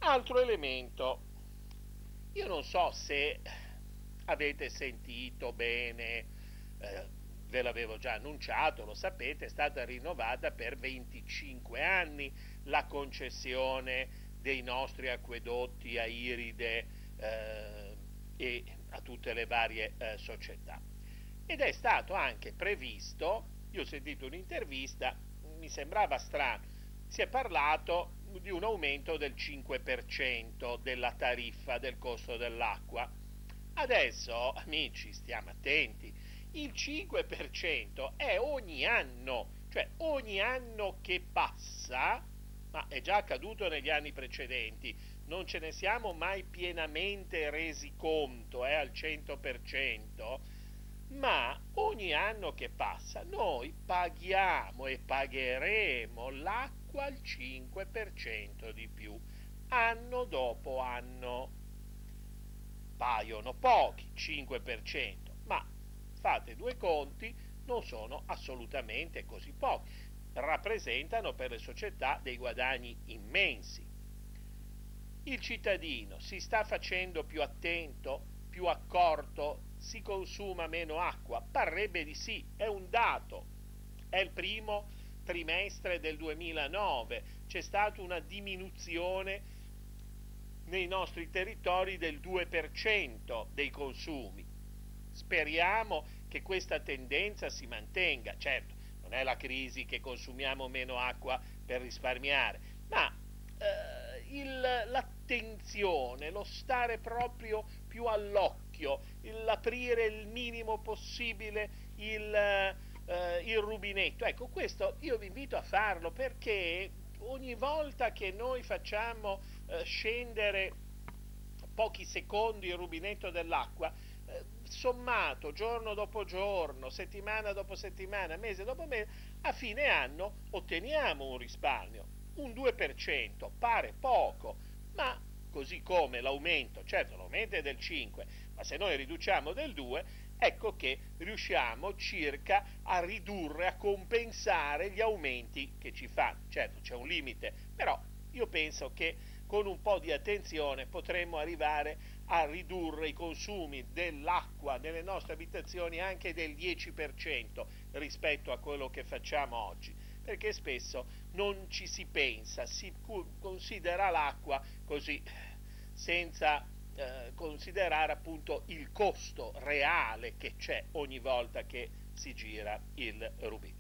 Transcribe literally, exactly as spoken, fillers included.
Altro elemento, io non so se avete sentito bene, eh, ve l'avevo già annunciato, lo sapete, è stata rinnovata per venticinque anni la concessione dei nostri acquedotti a Iride eh, e a tutte le varie eh, società. Ed è stato anche previsto, io ho sentito un'intervista, mi sembrava strano, si è parlato di un aumento del cinque per cento della tariffa del costo dell'acqua. Adesso, amici, stiamo attenti, il cinque per cento è ogni anno, cioè ogni anno che passa, ma è già accaduto negli anni precedenti, non ce ne siamo mai pienamente resi conto, eh, al cento per cento, ma ogni anno che passa noi paghiamo e pagheremo l'acqua al cinque per cento di più, anno dopo anno. Paiono pochi, cinque per cento, ma fate due conti, non sono assolutamente così pochi, rappresentano per le società dei guadagni immensi. Il cittadino si sta facendo più attento, più accorto, si consuma meno acqua? Parrebbe di sì, è un dato. È il primo trimestre del duemilanove, c'è stata una diminuzione nei nostri territori del due per cento dei consumi. Speriamo che questa tendenza si mantenga. Certo, non è la crisi che consumiamo meno acqua per risparmiare, ma eh, il, l'attenzione, lo stare proprio più all'occhio, l'aprire il minimo possibile il, eh, il rubinetto. Ecco, questo io vi invito a farlo, perché ogni volta che noi facciamo eh, scendere pochi secondi il rubinetto dell'acqua, eh, sommato giorno dopo giorno, settimana dopo settimana, mese dopo mese, a fine anno otteniamo un risparmio. Un due per cento pare poco, ma così come l'aumento, certo l'aumento è del cinque, ma se noi riduciamo del due, ecco che riusciamo circa a ridurre, a compensare gli aumenti che ci fanno. Certo c'è un limite, però io penso che con un po' di attenzione potremmo arrivare a ridurre i consumi dell'acqua nelle nostre abitazioni anche del dieci per cento rispetto a quello che facciamo oggi, perché spesso non ci si pensa, si considera l'acqua così senza eh, considerare appunto il costo reale che c'è ogni volta che si gira il rubinetto.